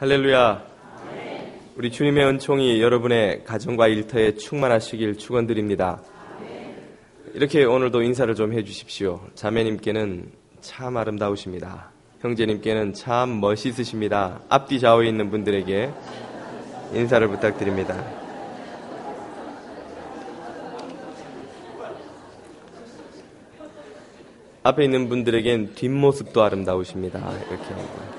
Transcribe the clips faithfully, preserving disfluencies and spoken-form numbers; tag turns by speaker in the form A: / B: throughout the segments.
A: 할렐루야. 우리 주님의 은총이 여러분의 가정과 일터에 충만하시길 축원드립니다. 이렇게 오늘도 인사를 좀 해주십시오. 자매님께는 참 아름다우십니다. 형제님께는 참 멋있으십니다. 앞뒤 좌우에 있는 분들에게 인사를 부탁드립니다. 앞에 있는 분들에겐 뒷모습도 아름다우십니다. 이렇게 합니다.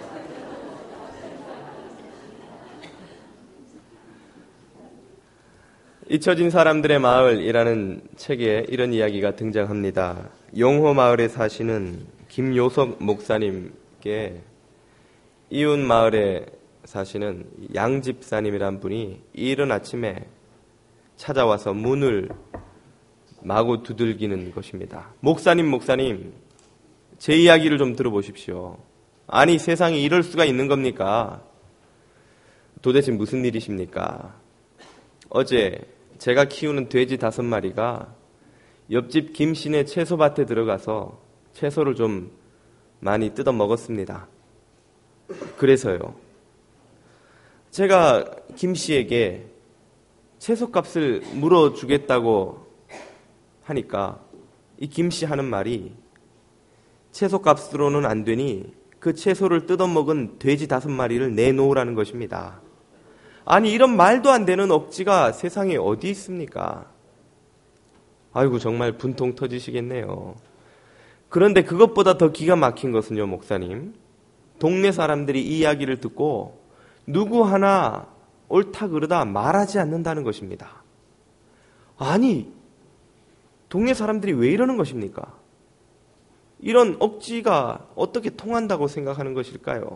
A: 잊혀진 사람들의 마을이라는 책에 이런 이야기가 등장합니다. 용호 마을에 사시는 김요석 목사님께 이웃 마을에 사시는 양 집사님이란 분이 이른 아침에 찾아와서 문을 마구 두들기는 것입니다. 목사님, 목사님, 제 이야기를 좀 들어보십시오. 아니, 세상에 이럴 수가 있는 겁니까? 도대체 무슨 일이십니까? 어제 제가 키우는 돼지 다섯 마리가 옆집 김씨네 채소밭에 들어가서 채소를 좀 많이 뜯어 먹었습니다. 그래서요, 제가 김씨에게 채소값을 물어주겠다고 하니까 이 김씨 하는 말이 채소값으로는 안 되니 그 채소를 뜯어 먹은 돼지 다섯 마리를 내놓으라는 것입니다. 아니, 이런 말도 안 되는 억지가 세상에 어디 있습니까? 아이고, 정말 분통 터지시겠네요. 그런데 그것보다 더 기가 막힌 것은요, 목사님, 동네 사람들이 이 이야기를 듣고 누구 하나 옳다 그르다 말하지 않는다는 것입니다. 아니, 동네 사람들이 왜 이러는 것입니까? 이런 억지가 어떻게 통한다고 생각하는 것일까요?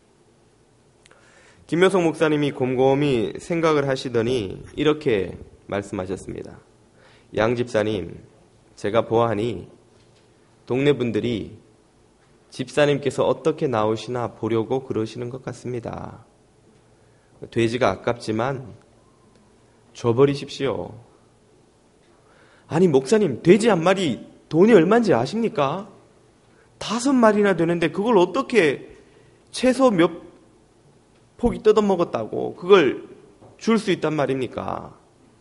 A: 김효성 목사님이 곰곰이 생각을 하시더니 이렇게 말씀하셨습니다. 양 집사님, 제가 보아하니 동네 분들이 집사님께서 어떻게 나오시나 보려고 그러시는 것 같습니다. 돼지가 아깝지만 줘버리십시오. 아니, 목사님, 돼지 한 마리 돈이 얼마인지 아십니까? 다섯 마리나 되는데 그걸 어떻게 채소 몇 포기 뜯어먹었다고 그걸 줄 수 있단 말입니까?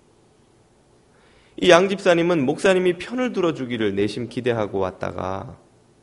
A: 이 양 집사님은 목사님이 편을 들어주기를 내심 기대하고 왔다가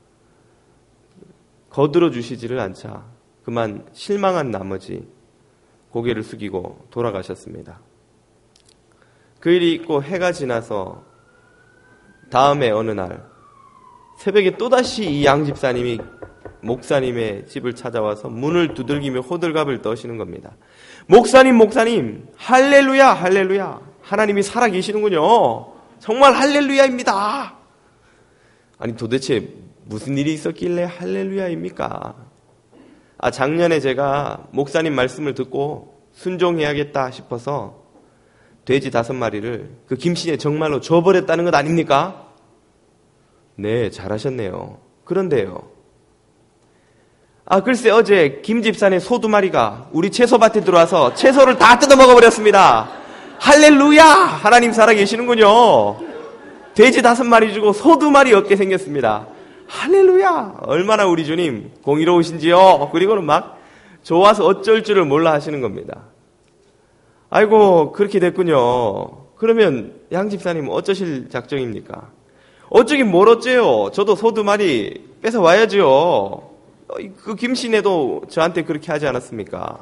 A: 거들어 주시지를 않자 그만 실망한 나머지 고개를 숙이고 돌아가셨습니다. 그 일이 있고 해가 지나서 다음에 어느 날 새벽에 또다시 이 양 집사님이 목사님의 집을 찾아와서 문을 두들기며 호들갑을 떠시는 겁니다. 목사님, 목사님, 할렐루야, 할렐루야. 하나님이 살아계시는군요. 정말 할렐루야입니다. 아니, 도대체 무슨 일이 있었길래 할렐루야입니까? 아, 작년에 제가 목사님 말씀을 듣고 순종해야겠다 싶어서 돼지 다섯 마리를 그 김씨에 정말로 줘버렸다는 것 아닙니까? 네, 잘하셨네요. 그런데요, 아, 글쎄 어제 김집사네 소 두 마리가 우리 채소밭에 들어와서 채소를 다 뜯어 먹어버렸습니다. 할렐루야! 하나님 살아계시는군요. 돼지 다섯 마리 주고 소 두 마리 얻게 생겼습니다. 할렐루야! 얼마나 우리 주님 공의로우신지요. 그리고는 막 좋아서 어쩔 줄을 몰라 하시는 겁니다. 아이고, 그렇게 됐군요. 그러면 양 집사님 어쩌실 작정입니까? 어쩌긴 뭘 어째요. 저도 소 두 마리 뺏어 와야죠. 그 김씨네도 저한테 그렇게 하지 않았습니까?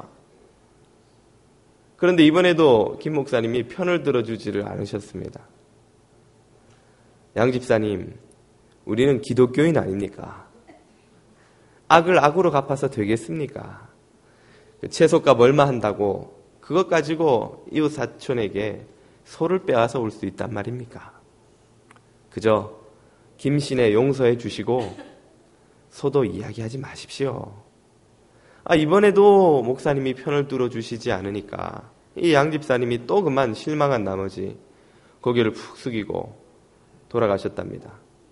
A: 그런데 이번에도 김 목사님이 편을 들어주지를 않으셨습니다. 양 집사님, 우리는 기독교인 아닙니까? 악을 악으로 갚아서 되겠습니까? 채소값 얼마 한다고 그것 가지고 이웃 사촌에게 소를 빼앗아 올 수 있단 말입니까? 그저 김씨네 용서해 주시고 소도 이야기하지 마십시오. 아, 이번에도 목사님이 편을 들어주시지 않으니까 이 양 집사님이 또 그만 실망한 나머지 고개를 푹 숙이고 돌아가셨답니다.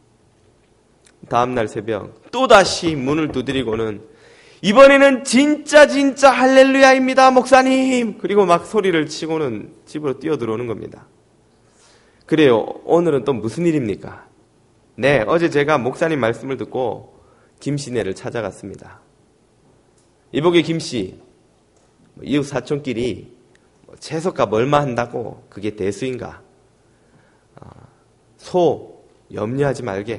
A: 다음날 새벽 또다시 문을 두드리고는 이번에는 진짜 진짜 할렐루야입니다, 목사님. 그리고 막 소리를 치고는 집으로 뛰어들어오는 겁니다. 그래요, 오늘은 또 무슨 일입니까? 네, 어제 제가 목사님 말씀을 듣고 김씨네를 찾아갔습니다. 이복의 김씨, 이웃 사촌끼리 채소값 얼마 한다고 그게 대수인가? 소 염려하지 말게.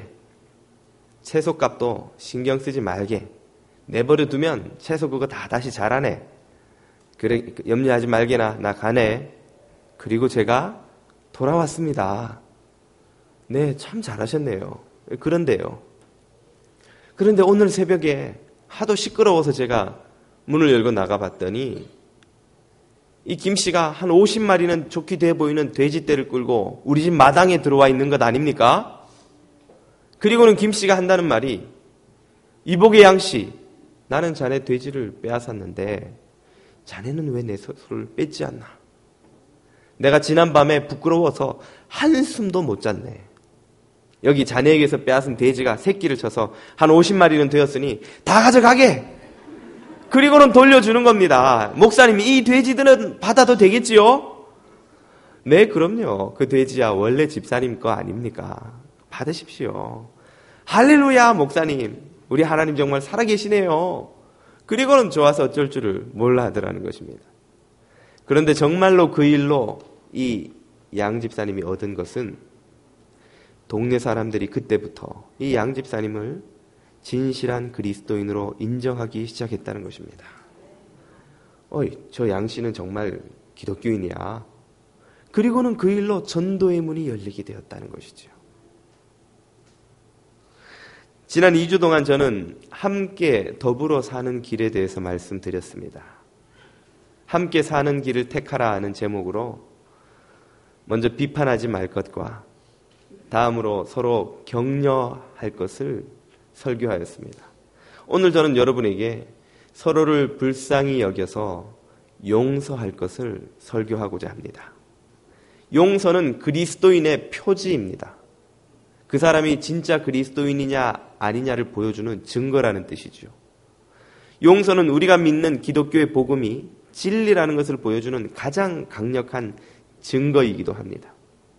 A: 채소값도 신경 쓰지 말게. 내버려 두면 채소 그거 다 다시 자라네. 그래 염려하지 말게나 나 가네. 그리고 제가 돌아왔습니다. 네, 참 잘하셨네요. 그런데요. 그런데 오늘 새벽에 하도 시끄러워서 제가 문을 열고 나가봤더니 이 김씨가 한 오십 마리는 좋게 돼 보이는 돼지떼를 끌고 우리 집 마당에 들어와 있는 것 아닙니까? 그리고는 김씨가 한다는 말이 이복의 양씨, 나는 자네 돼지를 빼앗았는데 자네는 왜 내 소를 뺏지 않나? 내가 지난밤에 부끄러워서 한숨도 못 잤네. 여기 자네에게서 빼앗은 돼지가 새끼를 쳐서 한 오십 마리는 되었으니 다 가져가게! 그리고는 돌려주는 겁니다. 목사님이 이 돼지들은 받아도 되겠지요? 네, 그럼요. 그 돼지야 원래 집사님 거 아닙니까? 받으십시오. 할렐루야, 목사님. 우리 하나님 정말 살아계시네요. 그리고는 좋아서 어쩔 줄을 몰라 하더라는 것입니다. 그런데 정말로 그 일로 이 양집사님이 얻은 것은 동네 사람들이 그때부터 이 양집사님을 진실한 그리스도인으로 인정하기 시작했다는 것입니다. 어이, 저 양씨는 정말 기독교인이야. 그리고는 그 일로 전도의 문이 열리게 되었다는 것이죠. 지난 이 주 동안 저는 함께 더불어 사는 길에 대해서 말씀드렸습니다. 함께 사는 길을 택하라 하는 제목으로 먼저 비판하지 말 것과 다음으로 서로 격려할 것을 설교하였습니다. 오늘 저는 여러분에게 서로를 불쌍히 여겨서 용서할 것을 설교하고자 합니다. 용서는 그리스도인의 표지입니다. 그 사람이 진짜 그리스도인이냐 아니냐를 보여주는 증거라는 뜻이죠. 용서는 우리가 믿는 기독교의 복음이 진리라는 것을 보여주는 가장 강력한 증거이기도 합니다.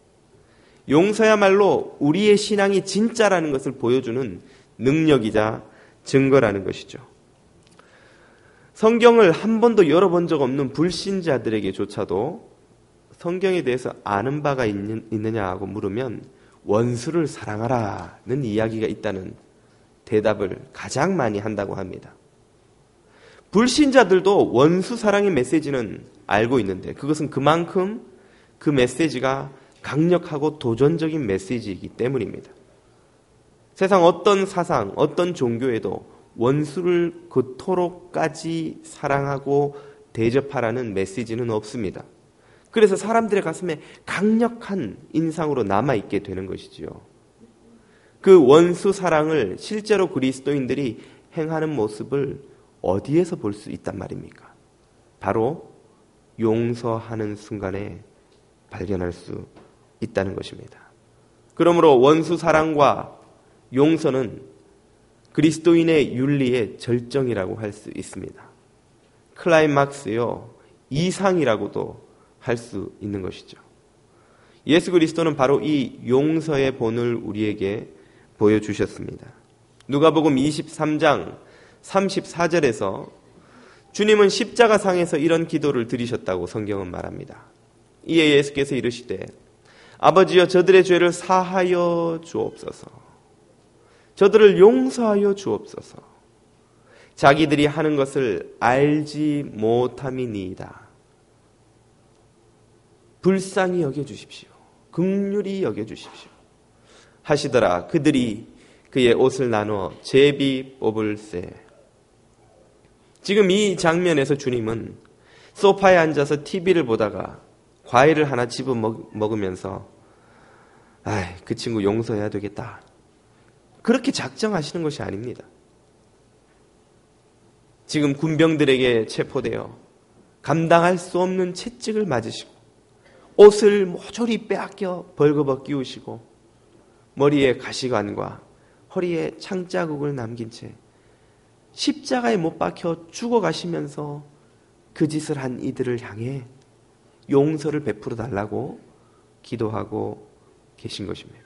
A: 용서야말로 우리의 신앙이 진짜라는 것을 보여주는 능력이자 증거라는 것이죠. 성경을 한 번도 열어본 적 없는 불신자들에게조차도 성경에 대해서 아는 바가 있는, 있느냐고 물으면 원수를 사랑하라는 이야기가 있다는 대답을 가장 많이 한다고 합니다. 불신자들도 원수 사랑의 메시지는 알고 있는데 그것은 그만큼 그 메시지가 강력하고 도전적인 메시지이기 때문입니다. 세상 어떤 사상, 어떤 종교에도 원수를 그토록까지 사랑하고 대접하라는 메시지는 없습니다. 그래서 사람들의 가슴에 강력한 인상으로 남아있게 되는 것이지요. 그 원수 사랑을 실제로 그리스도인들이 행하는 모습을 어디에서 볼 수 있단 말입니까? 바로 용서하는 순간에 발견할 수 있다는 것입니다. 그러므로 원수 사랑과 용서는 그리스도인의 윤리의 절정이라고 할 수 있습니다. 클라이막스요, 이상이라고도 할 수 있는 것이죠. 예수 그리스도는 바로 이 용서의 본을 우리에게 보여주셨습니다. 누가복음 이십삼 장 삼십사 절에서 주님은 십자가상에서 이런 기도를 드리셨다고 성경은 말합니다. 이에 예수께서 이르시되 아버지여 저들의 죄를 사하여 주옵소서. 저들을 용서하여 주옵소서. 자기들이 하는 것을 알지 못함이니이다. 불쌍히 여겨주십시오. 긍휼히 여겨주십시오. 하시더라. 그들이 그의 옷을 나누어 제비 뽑을세. 지금 이 장면에서 주님은 소파에 앉아서 티비를 보다가 과일을 하나 집어 먹으면서 아이, 그 친구 용서해야 되겠다. 그렇게 작정하시는 것이 아닙니다. 지금 군병들에게 체포되어 감당할 수 없는 채찍을 맞으시고 옷을 모조리 빼앗겨 벌거벗 끼우시고 머리에 가시관과 허리에 창자국을 남긴 채 십자가에 못 박혀 죽어가시면서 그 짓을 한 이들을 향해 용서를 베풀어 달라고 기도하고 계신 것입니다.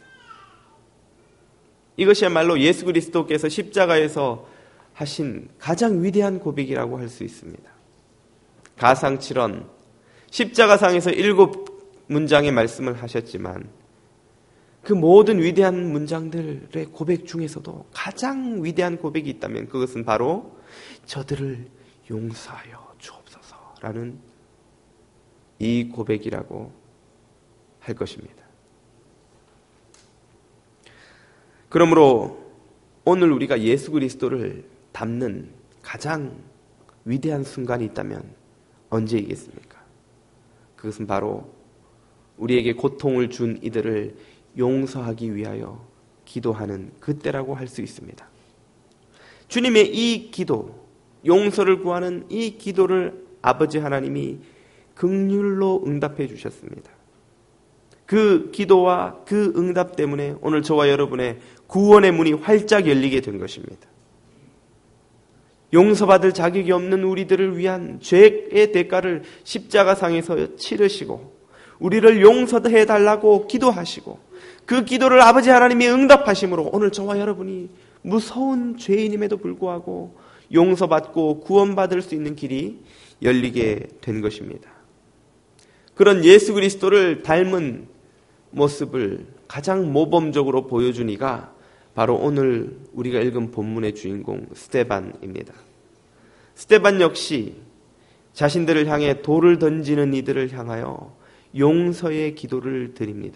A: 이것이야말로 예수 그리스도께서 십자가에서 하신 가장 위대한 고백이라고 할 수 있습니다. 가상칠언, 십자가상에서 일곱 문장의 말씀을 하셨지만 그 모든 위대한 문장들의 고백 중에서도 가장 위대한 고백이 있다면 그것은 바로 저들을 용서하여 주옵소서라는 이 고백이라고 할 것입니다. 그러므로 오늘 우리가 예수 그리스도를 닮는 가장 위대한 순간이 있다면 언제이겠습니까? 그것은 바로 우리에게 고통을 준 이들을 용서하기 위하여 기도하는 그때라고 할 수 있습니다. 주님의 이 기도, 용서를 구하는 이 기도를 아버지 하나님이 긍휼로 응답해 주셨습니다. 그 기도와 그 응답 때문에 오늘 저와 여러분의 구원의 문이 활짝 열리게 된 것입니다. 용서받을 자격이 없는 우리들을 위한 죄의 대가를 십자가상에서 치르시고 우리를 용서해 달라고 기도하시고 그 기도를 아버지 하나님이 응답하심으로 오늘 저와 여러분이 무서운 죄인임에도 불구하고 용서받고 구원받을 수 있는 길이 열리게 된 것입니다. 그런 예수 그리스도를 닮은 모습을 가장 모범적으로 보여준 이가 바로 오늘 우리가 읽은 본문의 주인공 스데반입니다. 스데반 역시 자신들을 향해 돌을 던지는 이들을 향하여 용서의 기도를 드립니다.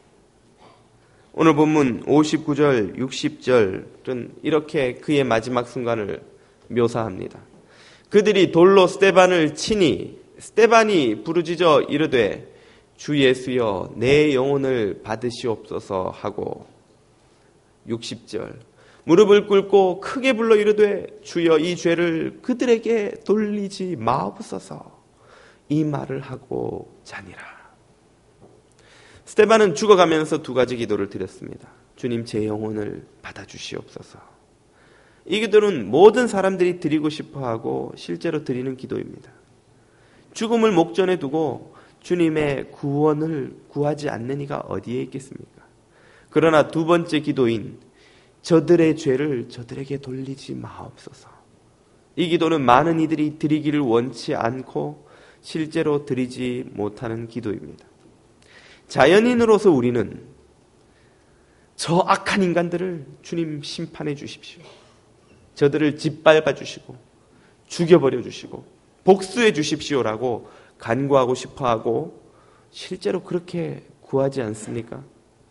A: 오늘 본문 오십구 절, 육십 절은 이렇게 그의 마지막 순간을 묘사합니다. 그들이 돌로 스데반을 치니 스데반이 부르짖어 이르되 주 예수여 내 영혼을 받으시옵소서 하고 육십 절 무릎을 꿇고 크게 불러 이르되 주여 이 죄를 그들에게 돌리지 마옵소서 이 말을 하고 자니라. 스데반은 죽어가면서 두 가지 기도를 드렸습니다. 주님 제 영혼을 받아주시옵소서. 이 기도는 모든 사람들이 드리고 싶어하고 실제로 드리는 기도입니다. 죽음을 목전에 두고 주님의 구원을 구하지 않는 이가 어디에 있겠습니까? 그러나 두 번째 기도인 저들의 죄를 저들에게 돌리지 마옵소서. 이 기도는 많은 이들이 드리기를 원치 않고 실제로 드리지 못하는 기도입니다. 자연인으로서 우리는 저 악한 인간들을 주님 심판해 주십시오. 저들을 짓밟아 주시고 죽여버려 주시고 복수해 주십시오라고 간구하고 싶어하고 실제로 그렇게 구하지 않습니까?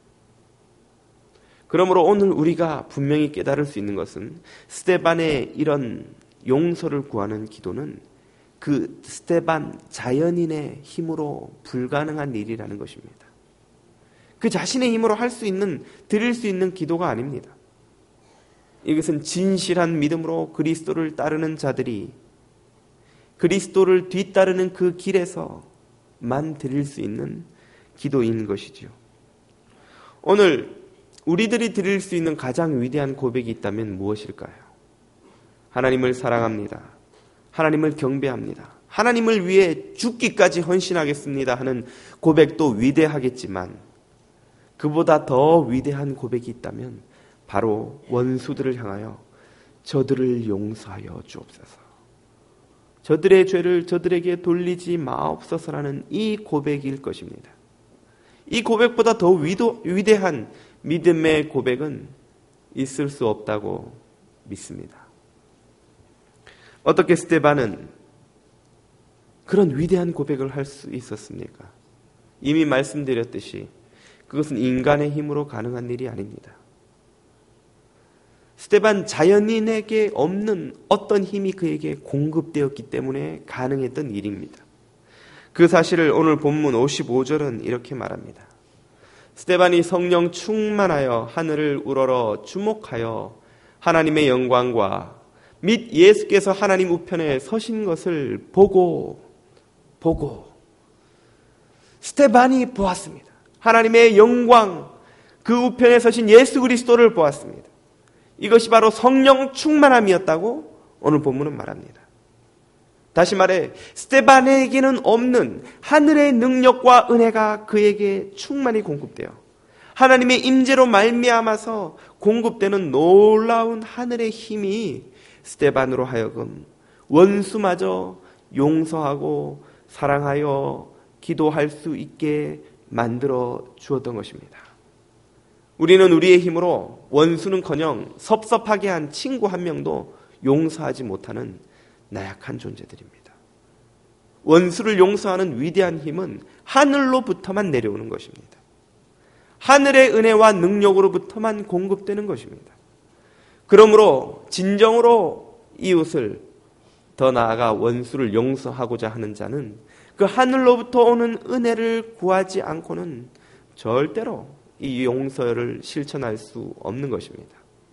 A: 그러므로 오늘 우리가 분명히 깨달을 수 있는 것은 스데반의 이런 용서를 구하는 기도는 그 스데반 자연인의 힘으로 불가능한 일이라는 것입니다. 그 자신의 힘으로 할 수 있는, 드릴 수 있는 기도가 아닙니다. 이것은 진실한 믿음으로 그리스도를 따르는 자들이 그리스도를 뒤따르는 그 길에서만 드릴 수 있는 기도인 것이지요. 오늘 우리들이 드릴 수 있는 가장 위대한 고백이 있다면 무엇일까요? 하나님을 사랑합니다. 하나님을 경배합니다. 하나님을 위해 죽기까지 헌신하겠습니다 하는 고백도 위대하겠지만 그보다 더 위대한 고백이 있다면 바로 원수들을 향하여 저들을 용서하여 주옵소서. 저들의 죄를 저들에게 돌리지 마옵소서라는 이 고백일 것입니다. 이 고백보다 더 위도, 위대한 믿음의 고백은 있을 수 없다고 믿습니다. 어떻게 스데반은 그런 위대한 고백을 할 수 있었습니까? 이미 말씀드렸듯이 그것은 인간의 힘으로 가능한 일이 아닙니다. 스데반 자연인에게 없는 어떤 힘이 그에게 공급되었기 때문에 가능했던 일입니다. 그 사실을 오늘 본문 오십오 절은 이렇게 말합니다. 스데반이 성령 충만하여 하늘을 우러러 주목하여 하나님의 영광과 및 예수께서 하나님 우편에 서신 것을 보고 보고 스데반이 보았습니다. 하나님의 영광, 그 우편에 서신 예수 그리스도를 보았습니다. 이것이 바로 성령 충만함이었다고 오늘 본문은 말합니다. 다시 말해 스데반에게는 없는 하늘의 능력과 은혜가 그에게 충만히 공급되어 하나님의 임재로 말미암아서 공급되는 놀라운 하늘의 힘이 스데반으로 하여금 원수마저 용서하고 사랑하여 기도할 수 있게 만들어 주었던 것입니다. 우리는 우리의 힘으로 원수는커녕 섭섭하게 한 친구 한 명도 용서하지 못하는 나약한 존재들입니다. 원수를 용서하는 위대한 힘은 하늘로부터만 내려오는 것입니다. 하늘의 은혜와 능력으로부터만 공급되는 것입니다. 그러므로 진정으로 이웃을, 더 나아가 원수를 용서하고자 하는 자는 그 하늘로부터 오는 은혜를 구하지 않고는 절대로 이 용서를 실천할 수 없는 것입니다.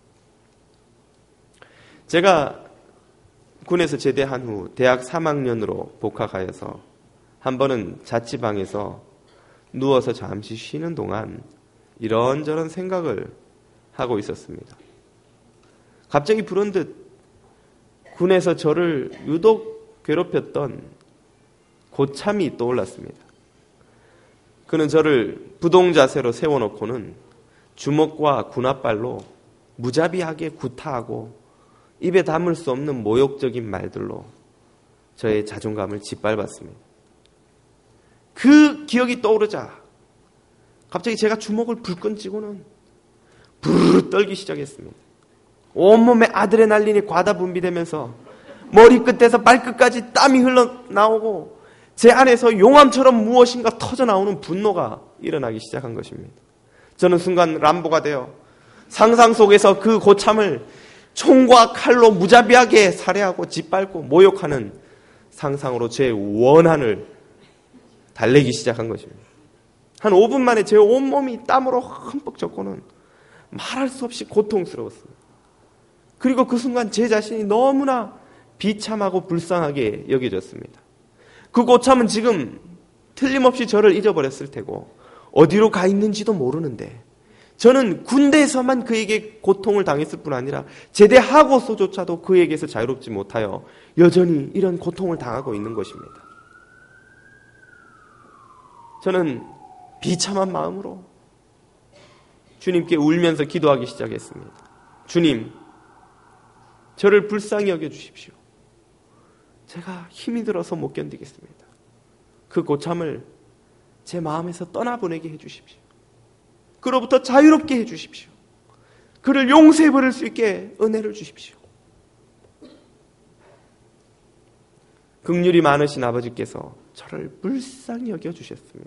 A: 제가 군에서 제대한 후 대학 삼 학년으로 복학하여서 한 번은 자취방에서 누워서 잠시 쉬는 동안 이런저런 생각을 하고 있었습니다. 갑자기 불현듯 군에서 저를 유독 괴롭혔던 고참이 떠올랐습니다. 그는 저를 부동자세로 세워놓고는 주먹과 군홧발로 무자비하게 구타하고 입에 담을 수 없는 모욕적인 말들로 저의 자존감을 짓밟았습니다. 그 기억이 떠오르자 갑자기 제가 주먹을 불끈 쥐고는 부르르 떨기 시작했습니다. 온몸에 아드레날린이 과다 분비되면서 머리끝에서 발끝까지 땀이 흘러나오고 제 안에서 용암처럼 무엇인가 터져나오는 분노가 일어나기 시작한 것입니다. 저는 순간 람보가 되어 상상 속에서 그 고참을 총과 칼로 무자비하게 살해하고 짓밟고 모욕하는 상상으로 제 원한을 달래기 시작한 것입니다. 한 오 분 만에 제 온몸이 땀으로 흠뻑 젖고는 말할 수 없이 고통스러웠습니다. 그리고 그 순간 제 자신이 너무나 비참하고 불쌍하게 여겨졌습니다. 그 고참은 지금 틀림없이 저를 잊어버렸을 테고 어디로 가 있는지도 모르는데 저는 군대에서만 그에게 고통을 당했을 뿐 아니라 제대하고서조차도 그에게서 자유롭지 못하여 여전히 이런 고통을 당하고 있는 것입니다. 저는 비참한 마음으로 주님께 울면서 기도하기 시작했습니다. 주님, 저를 불쌍히 여겨주십시오. 제가 힘이 들어서 못 견디겠습니다. 그 고참을 제 마음에서 떠나보내게 해주십시오. 그로부터 자유롭게 해주십시오. 그를 용서해버릴 수 있게 은혜를 주십시오. 긍휼이 많으신 아버지께서 저를 불쌍히 여겨주셨습니다.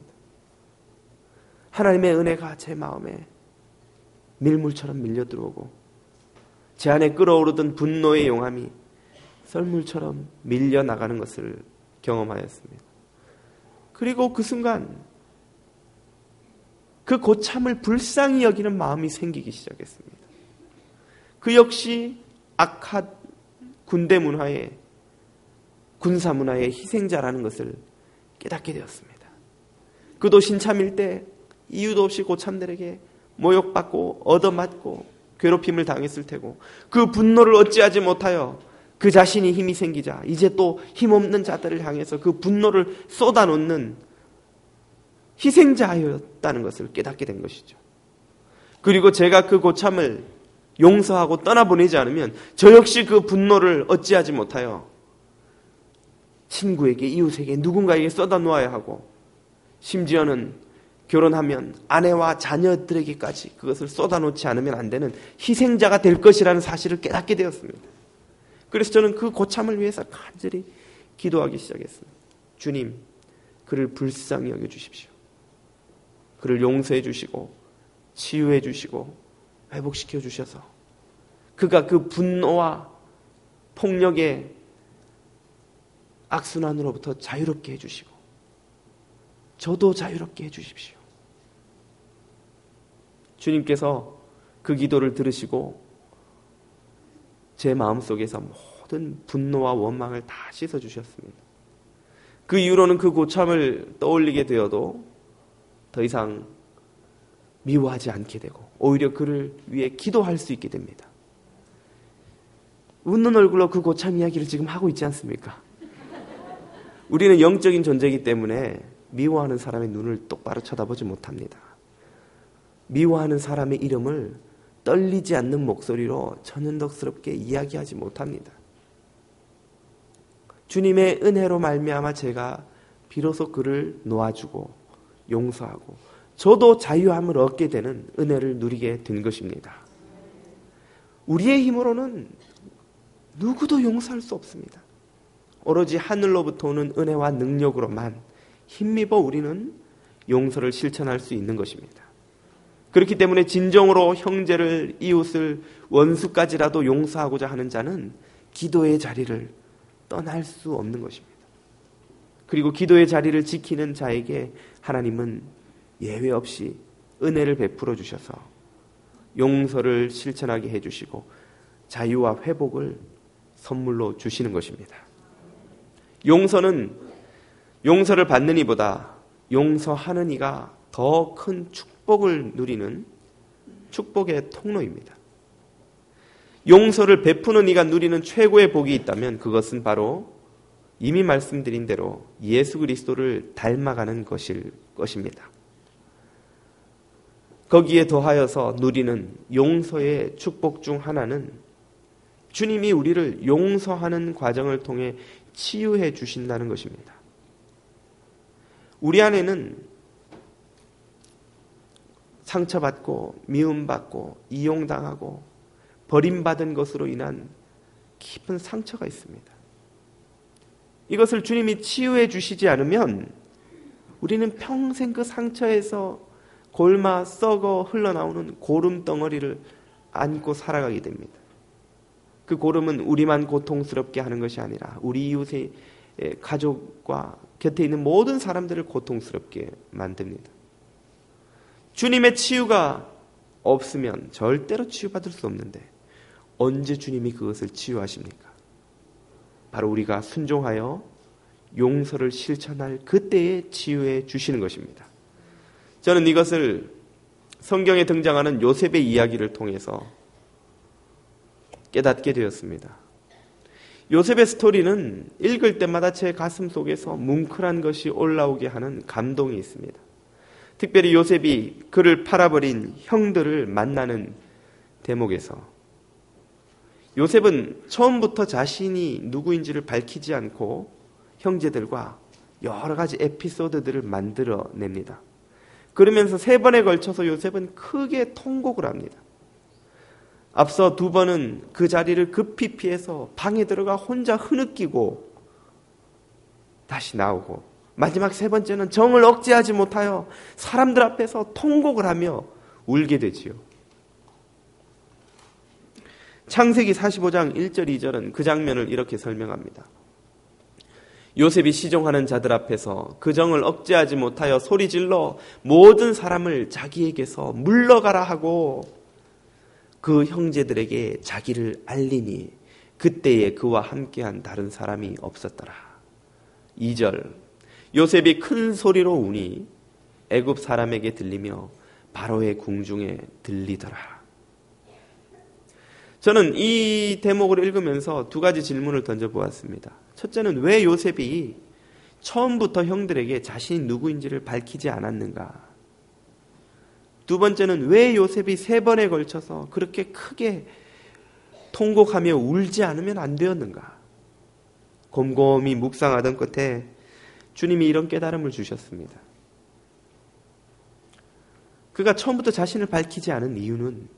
A: 하나님의 은혜가 제 마음에 밀물처럼 밀려들어오고 제 안에 끓어오르던 분노의 용암이 썰물처럼 밀려나가는 것을 경험하였습니다. 그리고 그 순간 그 고참을 불쌍히 여기는 마음이 생기기 시작했습니다. 그 역시 악한 군대 문화의 군사 문화의 희생자라는 것을 깨닫게 되었습니다. 그도 신참일 때 이유도 없이 고참들에게 모욕받고 얻어맞고 괴롭힘을 당했을 테고 그 분노를 어찌하지 못하여 그 자신이 힘이 생기자 이제 또 힘없는 자들을 향해서 그 분노를 쏟아놓는 희생자였다는 것을 깨닫게 된 것이죠. 그리고 제가 그 고참을 용서하고 떠나보내지 않으면 저 역시 그 분노를 어찌하지 못하여 친구에게, 이웃에게, 누군가에게 쏟아놓아야 하고 심지어는 결혼하면 아내와 자녀들에게까지 그것을 쏟아놓지 않으면 안 되는 희생자가 될 것이라는 사실을 깨닫게 되었습니다. 그래서 저는 그 고참을 위해서 간절히 기도하기 시작했습니다. 주님, 그를 불쌍히 여겨주십시오. 그를 용서해 주시고 치유해 주시고 회복시켜 주셔서 그가 그 분노와 폭력의 악순환으로부터 자유롭게 해주시고 저도 자유롭게 해주십시오. 주님께서 그 기도를 들으시고 제 마음속에서 모든 분노와 원망을 다 씻어주셨습니다. 그 이후로는 그 고참을 떠올리게 되어도 더 이상 미워하지 않게 되고 오히려 그를 위해 기도할 수 있게 됩니다. 웃는 얼굴로 그 고참 이야기를 지금 하고 있지 않습니까? 우리는 영적인 존재이기 때문에 미워하는 사람의 눈을 똑바로 쳐다보지 못합니다. 미워하는 사람의 이름을 떨리지 않는 목소리로 천연덕스럽게 이야기하지 못합니다. 주님의 은혜로 말미암아 제가 비로소 그를 놓아주고 용서하고 저도 자유함을 얻게 되는 은혜를 누리게 된 것입니다. 우리의 힘으로는 누구도 용서할 수 없습니다. 오로지 하늘로부터 오는 은혜와 능력으로만 힘입어 우리는 용서를 실천할 수 있는 것입니다. 그렇기 때문에 진정으로 형제를, 이웃을, 원수까지라도 용서하고자 하는 자는 기도의 자리를 떠날 수 없는 것입니다. 그리고 기도의 자리를 지키는 자에게 하나님은 예외 없이 은혜를 베풀어 주셔서 용서를 실천하게 해주시고 자유와 회복을 선물로 주시는 것입니다. 용서는 용서를 받는 이보다 용서하는 이가 더 큰 축복을 누리는 축복의 통로입니다. 용서를 베푸는 이가 누리는 최고의 복이 있다면 그것은 바로 이미 말씀드린 대로 예수 그리스도를 닮아가는 것일 것입니다. 거기에 더하여서 누리는 용서의 축복 중 하나는 주님이 우리를 용서하는 과정을 통해 치유해 주신다는 것입니다. 우리 안에는 상처받고 미움받고 이용당하고 버림받은 것으로 인한 깊은 상처가 있습니다. 이것을 주님이 치유해 주시지 않으면 우리는 평생 그 상처에서 골마 썩어 흘러나오는 고름 덩어리를 안고 살아가게 됩니다. 그 고름은 우리만 고통스럽게 하는 것이 아니라 우리 이웃의 가족과 곁에 있는 모든 사람들을 고통스럽게 만듭니다. 주님의 치유가 없으면 절대로 치유받을 수 없는데 언제 주님이 그것을 치유하십니까? 바로 우리가 순종하여 용서를 실천할 그때에 치유해 주시는 것입니다. 저는 이것을 성경에 등장하는 요셉의 이야기를 통해서 깨닫게 되었습니다. 요셉의 스토리는 읽을 때마다 제 가슴 속에서 뭉클한 것이 올라오게 하는 감동이 있습니다. 특별히 요셉이 그를 팔아버린 형들을 만나는 대목에서 요셉은 처음부터 자신이 누구인지를 밝히지 않고 형제들과 여러 가지 에피소드들을 만들어냅니다. 그러면서 세 번에 걸쳐서 요셉은 크게 통곡을 합니다. 앞서 두 번은 그 자리를 급히 피해서 방에 들어가 혼자 흐느끼고 다시 나오고 마지막 세 번째는 정을 억제하지 못하여 사람들 앞에서 통곡을 하며 울게 되지요. 창세기 사십오 장 일 절 이 절은 그 장면을 이렇게 설명합니다. 요셉이 시종하는 자들 앞에서 그 정을 억제하지 못하여 소리질러 모든 사람을 자기에게서 물러가라 하고 그 형제들에게 자기를 알리니 그때에 그와 함께한 다른 사람이 없었더라. 이 절 요셉이 큰 소리로 우니 애굽 사람에게 들리며 바로의 궁중에 들리더라. 저는 이 대목을 읽으면서 두 가지 질문을 던져보았습니다. 첫째는 왜 요셉이 처음부터 형들에게 자신이 누구인지를 밝히지 않았는가? 두 번째는 왜 요셉이 세 번에 걸쳐서 그렇게 크게 통곡하며 울지 않으면 안 되었는가? 곰곰이 묵상하던 끝에 주님이 이런 깨달음을 주셨습니다. 그가 처음부터 자신을 밝히지 않은 이유는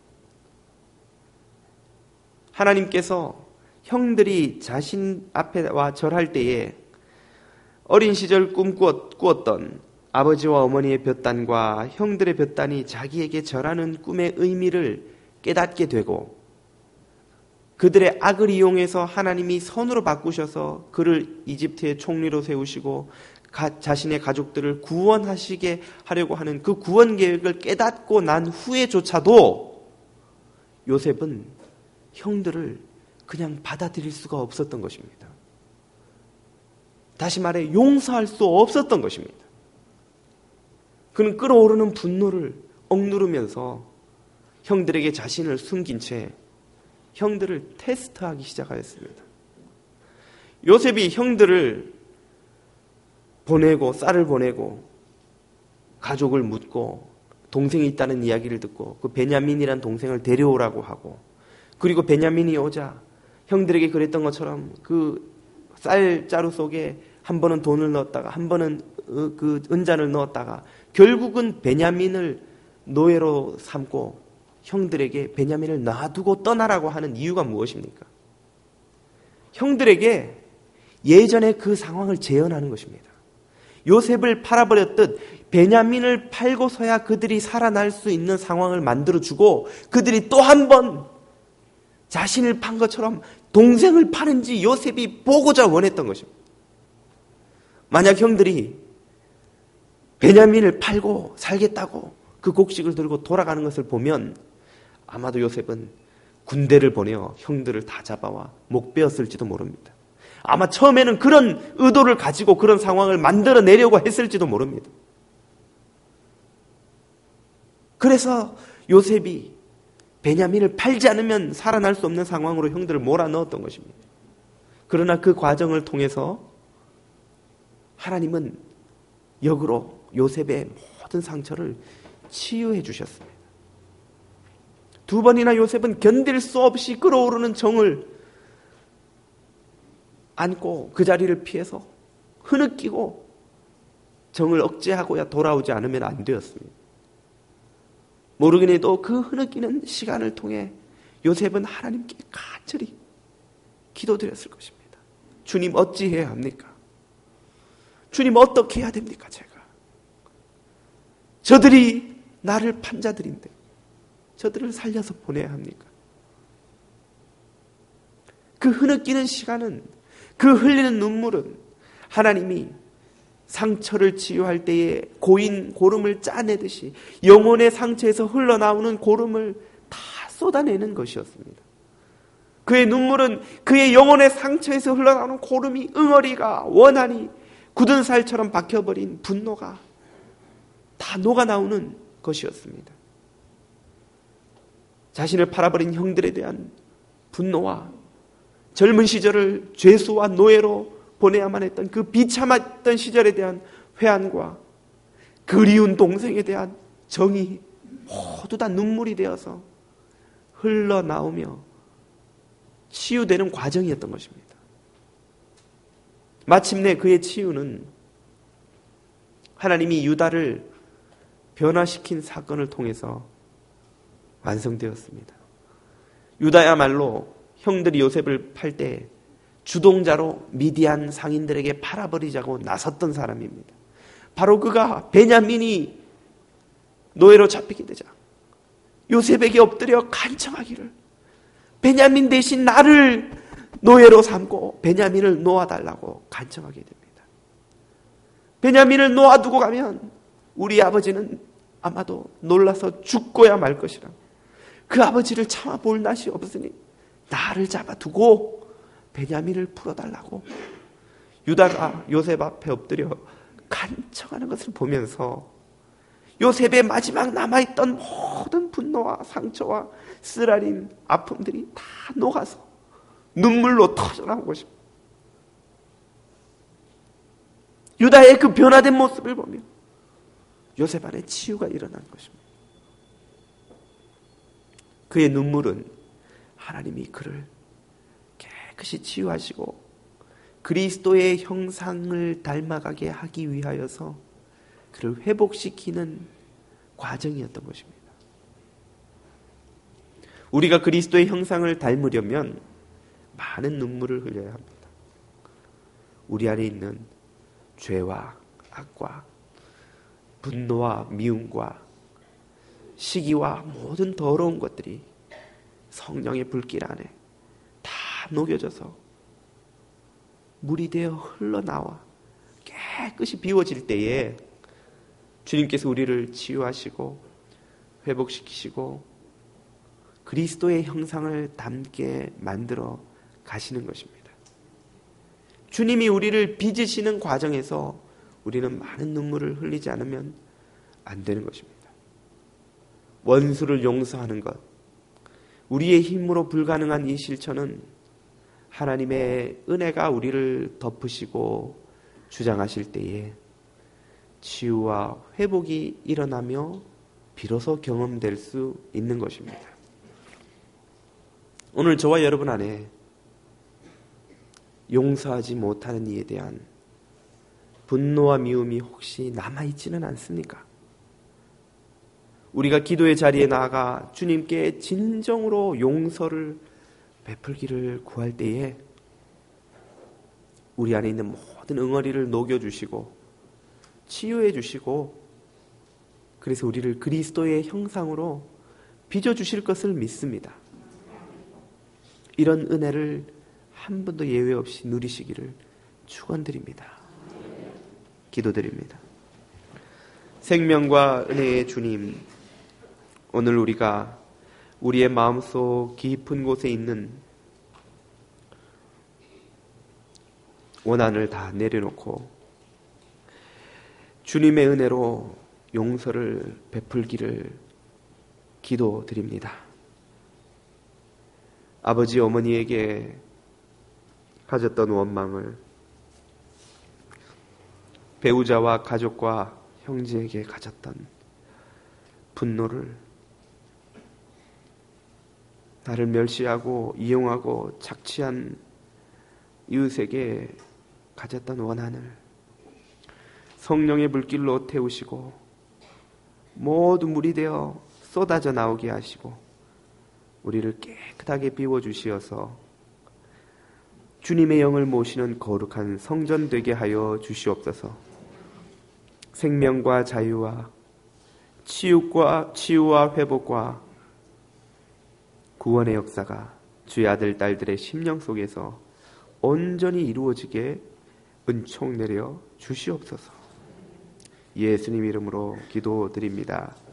A: 하나님께서 형들이 자신 앞에 와 절할 때에 어린 시절 꿈꾸었던 아버지와 어머니의 볕단과 형들의 볕단이 자기에게 절하는 꿈의 의미를 깨닫게 되고 그들의 악을 이용해서 하나님이 선으로 바꾸셔서 그를 이집트의 총리로 세우시고 가, 자신의 가족들을 구원하시게 하려고 하는 그 구원 계획을 깨닫고 난 후에조차도 요셉은 형들을 그냥 받아들일 수가 없었던 것입니다. 다시 말해 용서할 수 없었던 것입니다. 그는 끓어오르는 분노를 억누르면서 형들에게 자신을 숨긴 채 형들을 테스트하기 시작하였습니다. 요셉이 형들을 보내고 쌀을 보내고 가족을 묻고 동생이 있다는 이야기를 듣고 그 베냐민이란 동생을 데려오라고 하고 그리고 베냐민이 오자 형들에게 그랬던 것처럼 그 쌀자루 속에 한 번은 돈을 넣었다가 한 번은 그 은잔을 넣었다가 결국은 베냐민을 노예로 삼고 형들에게 베냐민을 놔두고 떠나라고 하는 이유가 무엇입니까? 형들에게 예전의 그 상황을 재현하는 것입니다. 요셉을 팔아버렸듯 베냐민을 팔고서야 그들이 살아날 수 있는 상황을 만들어주고 그들이 또 한 번 자신을 판 것처럼 동생을 파는지 요셉이 보고자 원했던 것입니다. 만약 형들이 베냐민을 팔고 살겠다고 그 곡식을 들고 돌아가는 것을 보면 아마도 요셉은 군대를 보내어 형들을 다 잡아와 목 베었을지도 모릅니다. 아마 처음에는 그런 의도를 가지고 그런 상황을 만들어내려고 했을지도 모릅니다. 그래서 요셉이 베냐민을 팔지 않으면 살아날 수 없는 상황으로 형들을 몰아넣었던 것입니다. 그러나 그 과정을 통해서 하나님은 역으로 요셉의 모든 상처를 치유해 주셨습니다. 두 번이나 요셉은 견딜 수 없이 끓어오르는 정을 안고 그 자리를 피해서 흐느끼고 정을 억제하고야 돌아오지 않으면 안 되었습니다. 모르긴 해도 그 흐느끼는 시간을 통해 요셉은 하나님께 간절히 기도드렸을 것입니다. 주님 어찌해야 합니까? 주님 어떻게 해야 됩니까? 제가 저들이 나를 판 자들인데 저들을 살려서 보내야 합니까? 그 흐느끼는 시간은, 그 흘리는 눈물은 하나님이 상처를 치유할 때에 고인 고름을 짜내듯이 영혼의 상처에서 흘러나오는 고름을 다 쏟아내는 것이었습니다. 그의 눈물은 그의 영혼의 상처에서 흘러나오는 고름이 응어리가 원한이 굳은 살처럼 박혀버린 분노가 다 녹아나오는 것이었습니다. 자신을 팔아버린 형들에 대한 분노와 젊은 시절을 죄수와 노예로 보내야만 했던 그 비참했던 시절에 대한 회한과 그리운 동생에 대한 정이 모두 다 눈물이 되어서 흘러나오며 치유되는 과정이었던 것입니다. 마침내 그의 치유는 하나님이 유다를 변화시킨 사건을 통해서 완성되었습니다. 유다야말로 형들이 요셉을 팔 때 주동자로 미디안 상인들에게 팔아버리자고 나섰던 사람입니다. 바로 그가 베냐민이 노예로 잡히게 되자 요셉에게 엎드려 간청하기를 베냐민 대신 나를 노예로 삼고 베냐민을 놓아달라고 간청하게 됩니다. 베냐민을 놓아두고 가면 우리 아버지는 아마도 놀라서 죽고야 말 것이라 그 아버지를 참아볼 낯이 없으니 나를 잡아두고 베냐민을 풀어달라고 유다가 요셉 앞에 엎드려 간청하는 것을 보면서 요셉의 마지막 남아있던 모든 분노와 상처와 쓰라린 아픔들이 다 녹아서 눈물로 터져나온 것입니다. 유다의 그 변화된 모습을 보며 요셉 안에 치유가 일어난 것입니다. 그의 눈물은 하나님이 그를 깨끗이 치유하시고 그리스도의 형상을 닮아가게 하기 위하여서 그를 회복시키는 과정이었던 것입니다. 우리가 그리스도의 형상을 닮으려면 많은 눈물을 흘려야 합니다. 우리 안에 있는 죄와 악과 분노와 미움과 시기와 모든 더러운 것들이 성령의 불길 안에 다 녹여져서 물이 되어 흘러나와 깨끗이 비워질 때에 주님께서 우리를 치유하시고 회복시키시고 그리스도의 형상을 담게 만들어 가시는 것입니다. 주님이 우리를 빚으시는 과정에서 우리는 많은 눈물을 흘리지 않으면 안 되는 것입니다. 원수를 용서하는 것, 우리의 힘으로 불가능한 이 실천은 하나님의 은혜가 우리를 덮으시고 주장하실 때에 치유와 회복이 일어나며 비로소 경험될 수 있는 것입니다. 오늘 저와 여러분 안에 용서하지 못하는 이에 대한 분노와 미움이 혹시 남아있지는 않습니까? 우리가 기도의 자리에 나아가 주님께 진정으로 용서를 베풀기를 구할 때에 우리 안에 있는 모든 응어리를 녹여주시고 치유해 주시고 그래서 우리를 그리스도의 형상으로 빚어주실 것을 믿습니다. 이런 은혜를 한 번도 예외 없이 누리시기를 축원드립니다. 기도드립니다. 생명과 은혜의 주님, 오늘 우리가 우리의 마음속 깊은 곳에 있는 원한을 다 내려놓고 주님의 은혜로 용서를 베풀기를 기도드립니다. 아버지 어머니에게 가졌던 원망을 배우자와 가족과 형제에게 가졌던 분노를 나를 멸시하고 이용하고 착취한 이웃에게 가졌던 원한을 성령의 불길로 태우시고 모두 물이 되어 쏟아져 나오게 하시고 우리를 깨끗하게 비워주시어서 주님의 영을 모시는 거룩한 성전 되게 하여 주시옵소서. 생명과 자유와 치유과, 치유와 회복과 구원의 역사가 주의 아들, 딸들의 심령 속에서 온전히 이루어지게 은총 내려 주시옵소서. 예수님 이름으로 기도드립니다.